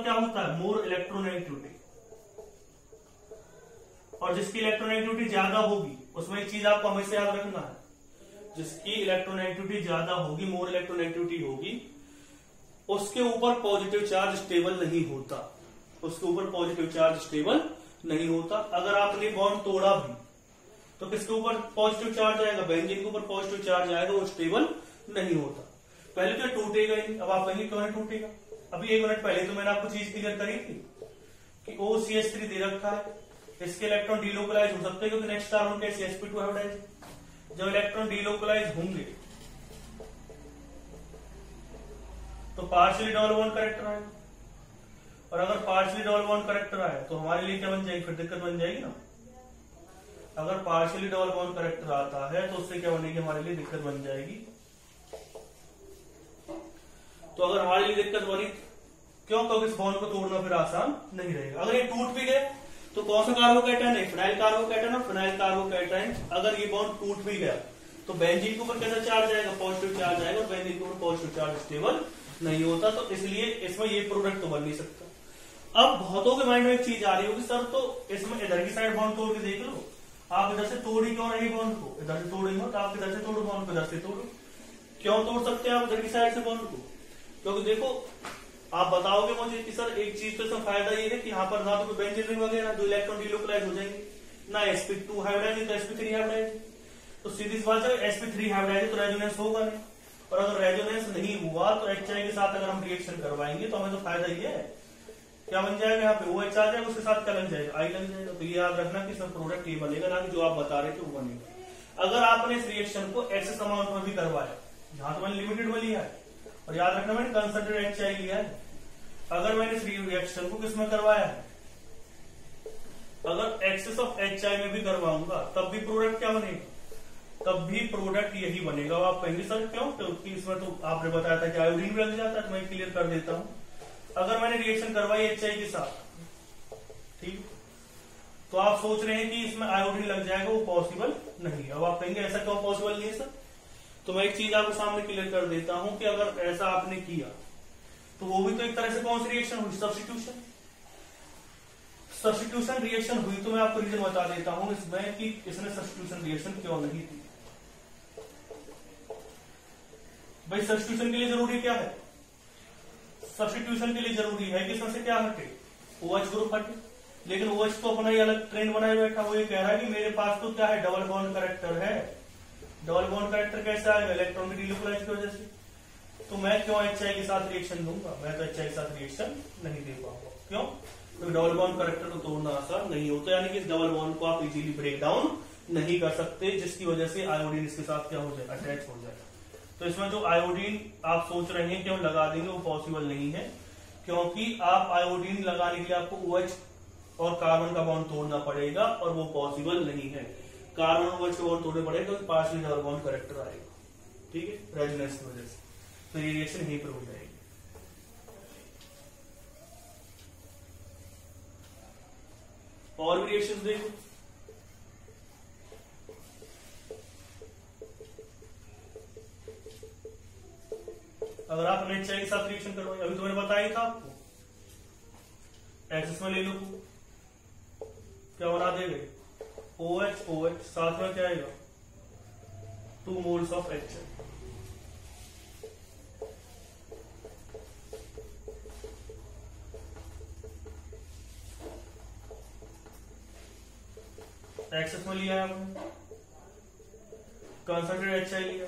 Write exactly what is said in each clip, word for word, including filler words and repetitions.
क्या होता है, मोर इलेक्ट्रोनेगेटिविटी, और जिसकी इलेक्ट्रोनेगेटिविटी ज्यादा होगी उसमें एक चीज आपको हमेशा याद रखना है, जिसकी इलेक्ट्रोनेगेटिविटी ज्यादा होगी, मोर इलेक्ट्रोनेगेटिविटी होगी, उसके ऊपर पॉजिटिव चार्ज स्टेबल नहीं होता, उसके ऊपर पॉजिटिव चार्ज स्टेबल नहीं होता। अगर आपने बॉन्ड तोड़ा भी तो किसके ऊपर पॉजिटिव चार्ज आएगा, बेंजीन के ऊपर पॉजिटिव चार्ज आएगा, वो स्टेबल नहीं होता। पहले तो टूटेगा ही। अब आप कहेंगे क्यों नहीं टूटेगा, अभी एक मिनट पहले तो मैंने आपको चीज क्लियर करी थी कि ओ सी एच थ्री दे रखा है, इसके इलेक्ट्रॉन डीलोकलाइज हो सकते हैं क्योंकि नेक्स्ट कार्बन के C H P two hybridize. जब इलेक्ट्रॉन डीलोकलाइज होंगे तो पार्शियली डबल बॉन्ड करेक्टर आएगा, और अगर पार्शियली डबल बॉन्ड करेक्टर आए तो हमारे लिए क्या बन जाएगी, फिर दिक्कत बन जाएगी ना। अगर पार्शियली डबल बॉन्ड करेक्टर आता है तो उससे क्या बनेगी, हमारे लिए दिक्कत बन जाएगी। तो अगर हमारे लिए दिक्कत बनी क्यों, क्योंकि इस बॉन्ड को तोड़ना फिर आसान नहीं रहेगा। अगर ये टूट भी गए तो कौन सा कार्बोकैटायन है, फिनाइल कार्बोकैटायन, और फिनाइल कार्बोकैटायन अगर ये बॉन्ड टूट भी गया तो बेंजीन के ऊपर कैसा चार्ज आएगा, पॉजिटिव चार्ज आएगा, और बेंजीन के ऊपर पॉजिटिव चार्ज स्टेबल नहीं होता, तो इसलिए इसमें ये प्रोडक्ट तो बन नहीं सकता। अब बहुतों के माइंड में एक चीज आ रही होगी, सर तो इसमें इधर की साइड बॉन्ड तोड़ के देख लो, आप इधर से तोड़ ही क्यों रहे बॉन्ड को, इधर से तोड़ेंगे तो आप इधर से तोड़ो बॉन्ड को, इधर से तोड़ो, क्यों तोड़ सकते हैं आप इधर की साइड से बॉन्ड को, क्योंकि देखो आप बताओगे मुझे कि सर एक चीज तो इसमें फायदा ये है कि यहाँ पर ना तो बेंजीन रिंग वगैरह जो इलेक्ट्रॉन डीलोकलाइज हो जाएंगे, ना एस पी टू हाइब्रिडाइज तो एस पी थ्री हाइब्रिडाइज, तो सीधी सी बात है एस पी थ्री हाइब्रिडाइज तो रेजोनेंस होगा नहीं, और अगर रेजोनेंस नहीं हुआ तो एच आई के साथ अगर हम रिएक्शन करवाएंगे तो हमें तो फायदा ये है, क्या बन जाएगा यहाँ पे ओ एच आ जाएगा, उसके साथ क्या लग जाएगा, आई लग जाएगा। तो ये याद रखना कि सब प्रोडक्ट ये बनेगा, ना कि जो आप बता रहे थे वो बनेगा। अगर आपने इस रिएक्शन को एक्सेस अमाउंट में भी करवाया, यहाँ तो मैंने लिमिटेड में लिया है, और याद रखना मैंने कंसंट्रेटेड एच आई लिया है। अगर मैंने इस रिएक्शन को किसमें करवाया है, अगर एक्सेस ऑफ एच आई में भी करवाऊंगा तब भी प्रोडक्ट क्या बनेगा, तब भी प्रोडक्ट यही बनेगा। आप कहेंगे सर क्यों, क्योंकि इसमें तो आपने बताया था कि आयोडीन भी लग जाता है, तो मैं क्लियर कर देता हूं। अगर मैंने रिएक्शन करवाई एच आई के साथ, ठीक, तो आप सोच रहे हैं कि इसमें आयोडीन लग जाएगा, वो पॉसिबल नहीं। अब आप कहेंगे ऐसा क्यों पॉसिबल नहीं है सर, तो मैं एक चीज आपके सामने क्लियर कर देता हूं कि अगर ऐसा आपने किया तो वो भी तो एक तरह से कौन सी रिएक्शन हुई, सब्स्टिट्यूशन। सब्स्टिट्यूशन रिएक्शन हुई, तो मैं आपको रीजन बता देता हूं इसमें कि इसने सब्स्टिट्यूशन रिएक्शन क्यों नहीं की। भाई सब्स्टिट्यूशन के लिए जरूरी क्या है, सब्स्टिट्यूशन के लिए जरूरी है कि इसमें से क्या हटे, OH ग्रुप हटे, लेकिन OH तो अपना ही अलग ट्रेंड बनाए बैठा, वो ये कह रहा है कि मेरे पास तो क्या है, डबल बॉन्ड करेक्टर है। डबल बॉन्ड करेक्टर कैसे आएगा, इलेक्ट्रॉन की डीलोकलाइज की वजह से, तो मैं क्यों एच आई के साथ रिएक्शन दूंगा, मैं तो एच आई के साथ रिएक्शन नहीं दे पाऊंगा। क्यों, तो डबल बॉन्ड करेक्टर को तोड़ना आसान नहीं होता, यानी कि इस डबल बॉन्ड को आप इजीली ब्रेक डाउन नहीं कर सकते, जिसकी वजह से आयोडीन इसके साथ क्या हो जाए, अटैच हो जाए। तो इसमें जो आयोडीन आप सोच रहे हैं कि हम लगा देंगे, वो पॉसिबल नहीं है, क्योंकि आप आयोडीन लगाने के लिए आपको OH और कार्बन का बॉन्ड तोड़ना पड़ेगा, और वो पॉसिबल नहीं है। कार्बन और OH का बॉन्ड तोड़ने पड़ेगा तो पार्शियली डबल बॉन्ड करेक्टर आएगा, ठीक है, रेजोनेंस की वजह से, तो ये रिएक्शन यहीं पर हो जाएगी। और भी रिएक्शन देखो, अगर आप एच आई के साथ रिएक्शन करवाइए, अभी तो मैंने बताया था आपको, एक्सेस में ले लो, क्या बना देंगे, OH OH साथ में क्या आएगा, two moles of H I. Excess में लिया है हमने, कंसंट्रेटेड एच आई लिया,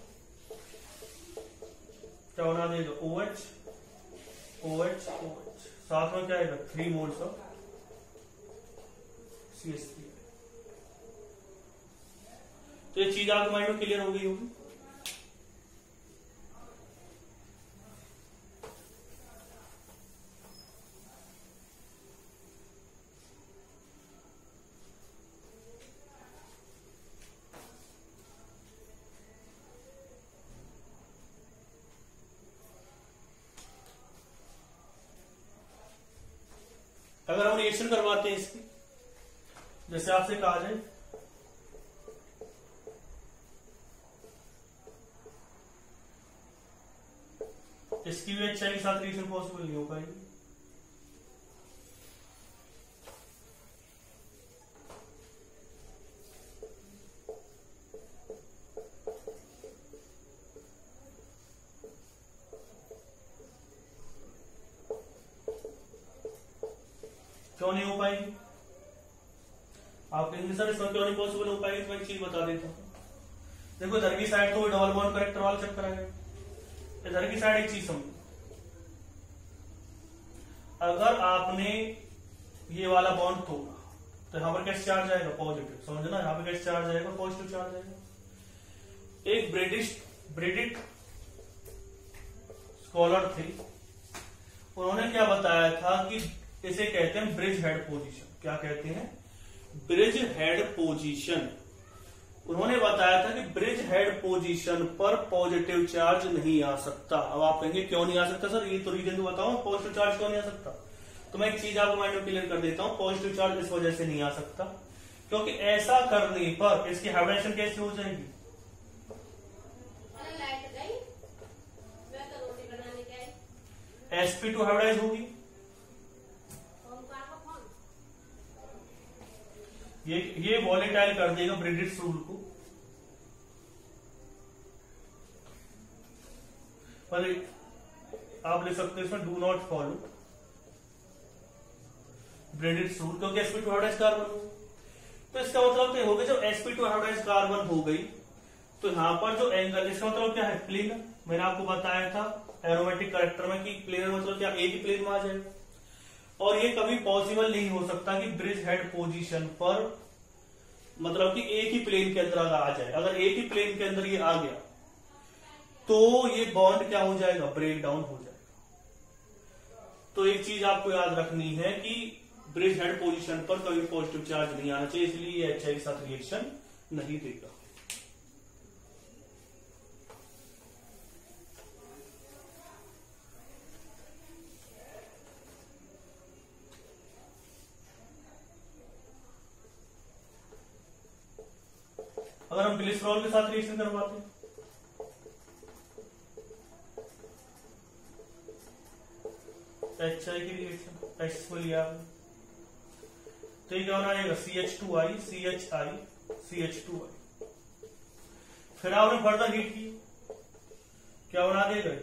क्या बना देगा, OH OH OH साथ में क्या आएगा, three moles of C H three. तो ये चीज आपके माइंड में क्लियर हो गई होगी। अगर हम रिएक्शन करवाते हैं इसकी, जैसे आपसे कहा जाए इसकी भी एच आई के साथ रिएक्शन पॉसिबल नहीं हो पाएगी, क्यों नहीं हो पाएगी? आप कहेंगे सर इसमें क्यों नहीं पॉसिबल हो पाएगी? तो मैं एक चीज बता देता हूँ। देखो इधर की साइड तो डबल बॉन्ड करेक्टर वाला चक्कर आएगा, इधर की साइड एक चीज समझो, अगर आपने ये वाला बॉन्ड तोड़ा तो यहां पर कैसे चार्ज आएगा? पॉजिटिव। समझना, यहां पर कैसे चार्ज आएगा? पॉजिटिव चार्ज आएगा। एक ब्रिटिश ब्रिटिश स्कॉलर थे, उन्होंने क्या बताया था कि इसे कहते हैं ब्रिज हेड पोजीशन। क्या कहते हैं? Bridgehead position. उन्होंने बताया था कि ब्रिज हेड पोजीशन पर पॉजिटिव चार्ज नहीं आ सकता। अब आप कहेंगे क्यों नहीं आ सकता सर? ये तो रीजन तो बताओ, पॉजिटिव चार्ज क्यों नहीं आ सकता? तो मैं एक चीज आपको माइंड में क्लियर कर देता हूं। पॉजिटिव चार्ज इस वजह से नहीं आ सकता क्योंकि ऐसा करने पर इसकी हाइब्रिडेशन कैसे हो जाएगी? एस पी टू हाइब्रिडाइज होगी। ये ये वॉलेटाइल कर देगा ब्रिटिश रूल को, पर आप ले सकते हो इसमें do not follow British rule, क्योंकि एसपी टू हाइब्रिडाइज कार्बन हो। तो इसका मतलब तो हो गया, जब एसपी टू हाइब्रिडाइज कार्बन हो गई तो यहां पर जो एंगल, इसका मतलब क्या है? प्लेन। मैंने आपको बताया था एरोमेटिक कैरेक्टर में कि प्लेन मतलब क्या? एक ही प्लेन में आ जाएगा। और ये कभी पॉसिबल नहीं हो सकता कि ब्रिज हेड पोजीशन पर, मतलब कि एक ही प्लेन के अंदर अगर आ जाए, अगर एक ही प्लेन के अंदर ये आ गया तो ये बॉन्ड क्या हो जाएगा? ब्रेक डाउन हो जाएगा। तो एक चीज आपको याद रखनी है कि ब्रिज हेड पोजीशन पर कभी पॉजिटिव चार्ज नहीं आना चाहिए, इसलिए ये एच आई के साथ रिएक्शन नहीं देगा। अगर हम ग्लिसरॉल के साथ रिएक्शन करवाते हैं एच आई की रिएक्शन एच को लिया, तो ये क्या होना आएगा? C H two I C H I C H two I. फिर आपने फर्दर हीट की, क्या बना देगा?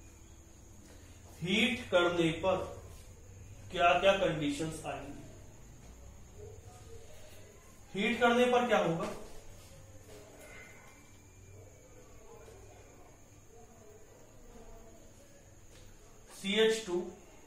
हीट करने पर क्या क्या कंडीशंस आएंगी? हीट करने पर क्या होगा? सी एच टू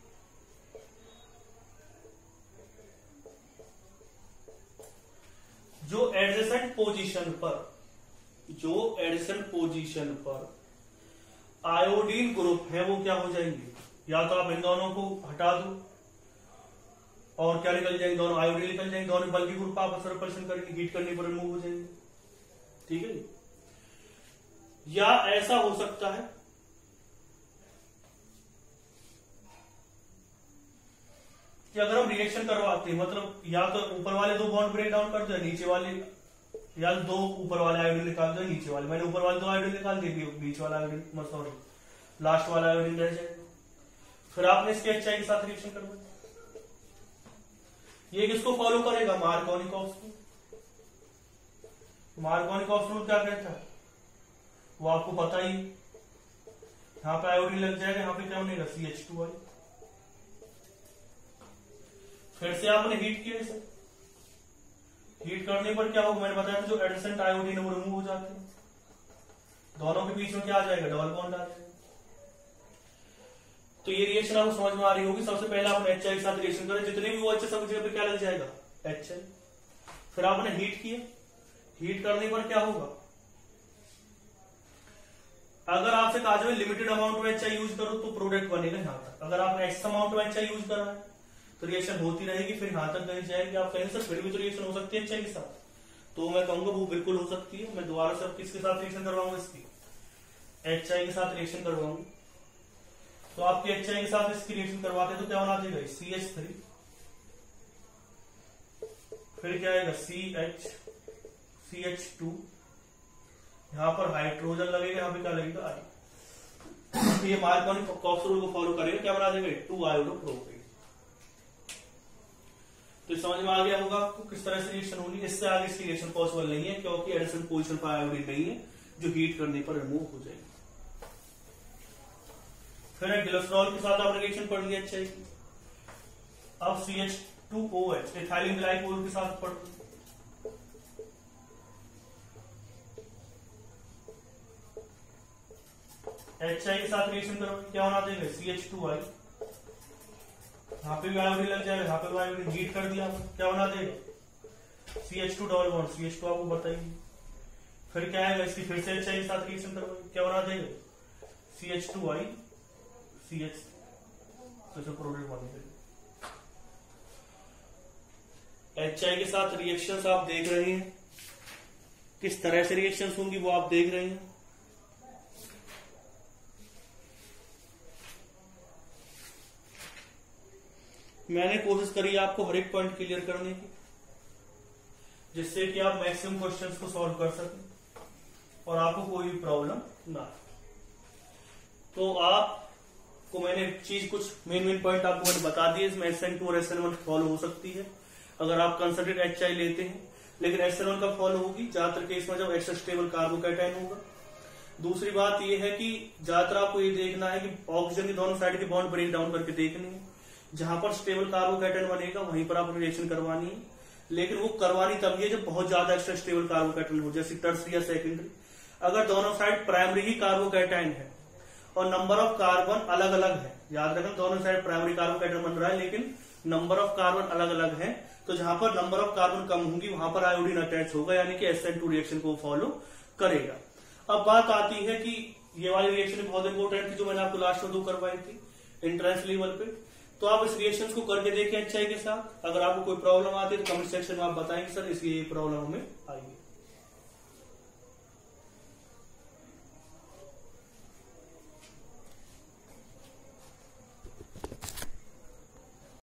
जो एडजेसेंट पोजीशन पर जो एडजेसेंट पोजीशन पर आयोडीन ग्रुप है वो क्या हो जाएंगे? या तो आप इन दोनों को हटा दो और क्या निकल जाएंगे? दोनों आयोडीन निकल जाएंगे, दोनों बल्कि ग्रुप आपस में रिपल्शन करेंगे, हीट करने पर रिमूव हो जाएंगे। ठीक है। या ऐसा हो सकता है कि अगर हम रिएक्शन करवाते हैं, मतलब या तो ऊपर वाले दो बॉन्ड ब्रेक डाउन कर दो, नीचे वाले, या दो ऊपर वाले आयोडीन निकाल दो, नीचे वाले, मैंने ऊपर वाले दो आयोडीन निकाल दिए, बीच वाला आयोडीन, सॉरी लास्ट वाला आयोडीन रह जाएगा। फिर आपने इसके एच आई के साथ रिएक्शन करवाया। ये किसको फॉलो करेगा? मार्कोनिकॉफ को। मार्कोनिकॉफ रूल क्या कहता है वो आपको पता ही। यहां पे आयोडीन लग जाएगा, यहां पे क्या बनेगा? C H two I. फिर से आपने हीट किया इसे, हीट करने पर क्या होगा? मैंने बताया था जो एडजेसेंट आयोडीन है वो रिमूव हो जाते हैं, दोनों के बीच में क्या आ जाएगा? डबल बॉन्ड आ जाएगा। तो ये रिएक्शन आपको समझ में आ रही होगी। सबसे पहले आपने एच आई के साथ रिएक्शन करें, जितने भी वो एच सब जगह पे क्या लग जाएगा? H I. फिर आपने हीट किया, हीट करने पर क्या होगा? अगर आपसे कहा जाए लिमिटेड अमाउंट में एच आई यूज करो तो प्रोडक्ट बनेगा यहां तक। अगर आपने एक्स अमाउंट में एच आई यूज करा है तो रिएक्शन होती रहेगी, फिर यहां तक नहीं जाएगी। आप कहेंगे सर फिर भी तो रिएक्शन हो सकती है एच आई के साथ, तो मैं कहूंगा वो बिल्कुल हो सकती है। मैं दोबारा से किसके साथ रिएक्शन करवाऊंगा? इसकी एच आई के साथ रिएक्शन करवाऊंगा। तो आपके एच आई के साथ इसकी रिएक्शन करवाते तो क्या बना देगा? सी एच थ्री, फिर क्या आएगा? C H C H two, यहां पर हाइड्रोजन लगेगा, यहां पे क्या लगेगा? आई। तो ये मार्कोनिकॉफ रूल को फॉलो करेगा, क्या बना देगा? Two iodopropane. तो समझ में आ गया होगा आपको किस तरह से रिएक्शन होगी। इससे आगे इसकी रिएक्शन पॉसिबल नहीं है क्योंकि एडजेसेंट पोजीशन पर आयोडीन नहीं है जो हीट करने पर रिमूव हो जाएगी। फिर ग्लिसरॉल के साथ आपने रिएक्शन पढ़ लिया। अच्छा, अब C H two O H ethylene glycol के साथ पढ़ एच आई के साथ रिएक्शन करो, क्या होना देंगे सी एच टू आई, यहाँ पे भी आयोडीन लग जाएगा, यहाँ पे भी आयोडीन हीट कर दिया, क्या बना देगा C H two double bond, C H two आपको बताइए। फिर क्या है इसकी फिर से एच आई के साथ रिएक्शन करो, क्या बना देगा C H two I C H, तो प्रोडक्ट बनेगा। एच आई के साथ रिएक्शंस आप देख रहे हैं, किस तरह से रिएक्शंस होंगी वो आप देख रहे हैं। मैंने कोशिश करी आपको हर एक पॉइंट क्लियर करने की, जिससे कि आप मैक्सिमम क्वेश्चंस को सॉल्व कर सकें और आपको कोई भी प्रॉब्लम ना। तो आपको मैंने चीज कुछ मेन मेन पॉइंट आपको मैंने बता दिए, इसमें एस एन टू और एस एन वन फॉलो हो सकती है अगर आप कंसंट्रेट एच आई लेते हैं, लेकिन एस एन वन का फॉलो होगी ज्यादातर केस में जब एक्स्ट्रा स्टेबल कार्बोकैटायन होगा। दूसरी बात यह है कि ज्यादातर आपको ये देखना है कि ऑक्सीजन की दोनों साइड के बॉन्ड ब्रेक डाउन करके देखनी है, जहां पर स्टेबल कार्बोकैटायन बनेगा वहीं पर आपको रिएक्शन करवानी है, लेकिन वो करवानी तब है जब बहुत ज्यादा एक्स्ट्रा स्टेबल कार्बोकैटायन हो, जैसे टर्सरी या सेकेंडरी। अगर दोनों साइड प्राइमरी ही कार्बोकैटायन है और नंबर ऑफ कार्बन अलग अलग है, याद रखें दोनों साइड प्राइमरी कार्बोकैटायन बन रहा है लेकिन नंबर ऑफ कार्बन अलग अलग है, तो जहां पर नंबर ऑफ कार्बन कम होंगी वहां पर आयोडीन अटैच होगा, यानी कि एस एन टू रिएक्शन को फॉलो करेगा। अब बात आती है कि ये वाली रिएक्शन बहुत इंपॉर्टेंट थी जो मैंने आपको लास्ट में दो करवाई थी इंट्रेंस लेवल पे, तो आप इस रिएक्शंस को करके देखें एच आई के साथ। अगर आपको कोई प्रॉब्लम आती है तो कमेंट सेक्शन में आप बताएंगे सर इसकी ये प्रॉब्लम हमें आई है।